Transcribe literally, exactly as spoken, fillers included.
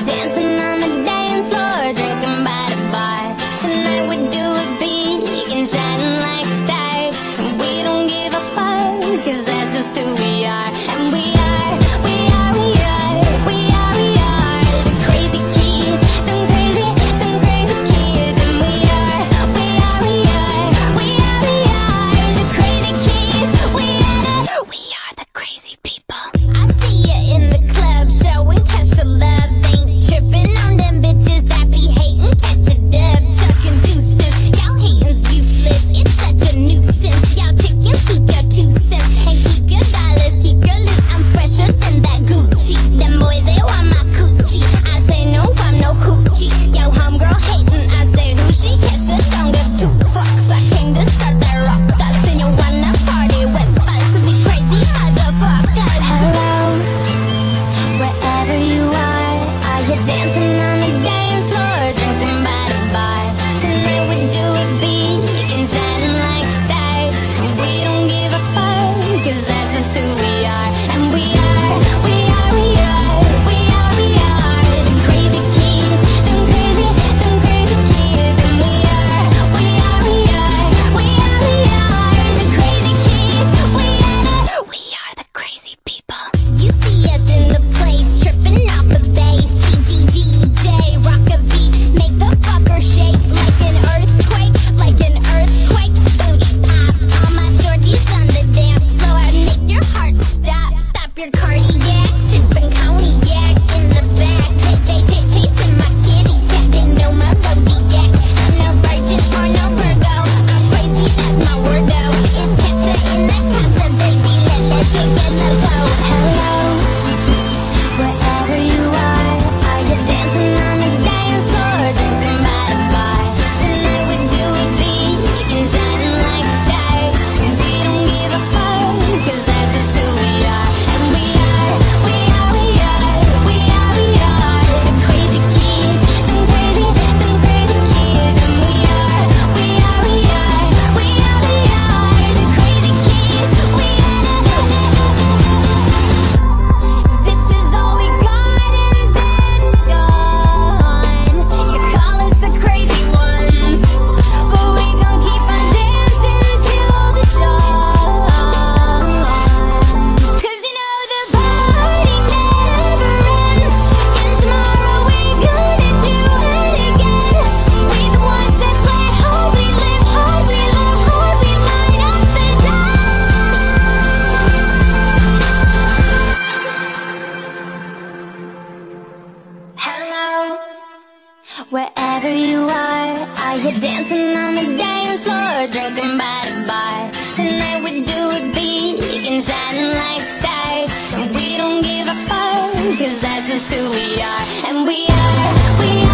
dancing on the dance floor, drinking by the bar. Tonight we do it big and shining like stars, and we don't give a fuck, cause that's just who we are. And we are, we are, we are, we are, we are the crazy kids, them crazy, them crazy kids. And we are, we are, we are, we are, we are the crazy kids. We are the, we are the crazy people. I see you in the club, showing cash to love. Ain't tripping on them bitches that be hating, catch a dub, chucking deuces. Y'all hating's useless, it's such a nuisance. Y'all chickens, keep your two cents and keep your dollars, keep your loot. I'm fresher than that Gucci. Them boys, they want my coochie. I say no, I'm no hoochie. Yo, homegirl hating, I say who she? Catch a don't give two fucks. I came to start that rock dust, and you wanna party with us, cause we crazy motherfuckers. Hello, wherever you are, are you dancing on the dance floor, drinking by the bar? Tonight we do it big and shining like stars, and we don't give a fuck, cause that's just who we are. And we are, we are, we are, we are, we are the crazy kids, them crazy, them crazy kids. And we are, we are, we are, we are, we are the crazy kids. We are the, we are the crazy people. You see us in the place, tripping off the bass. C D D J, rock a beat, make the fucker shake like an earthquake, like an earthquake. Booty pop, all my shorties on the dance floor, make your heart stop, stop your cardiac, sipping cognac in the back. They, they ch chasing my kitty cat, they know my zodiac. I'm no virgin or no Virgo, I'm crazy, that's my word though. It's Kesha in the casa, baby, let, let's get get low. Hello, wherever you are, are you dancing on the dance floor, drinking by the bar? Tonight we do it big and shining like stars, and we don't give a fuck, cause that's just who we are. And we are, we are, we are, we are, we are the crazy kids, them crazy, them crazy kids. And we are, we are, we are, we are, we are the crazy kids. We are the, this is all we got and then it's gone. You call us the crazy ones, but we gon' keep on dancing till the dawn. Cause you know the party never ends, and tomorrow we gonna do it again. We the ones that play hard, we live hard, we love hard, we light up the dark. Hello, wherever you are, are you dancing on the dance floor, drinking by the bar? Tonight we do it big and shining like stars, and we don't give a fuck, cause that's just who we are. And we are, we are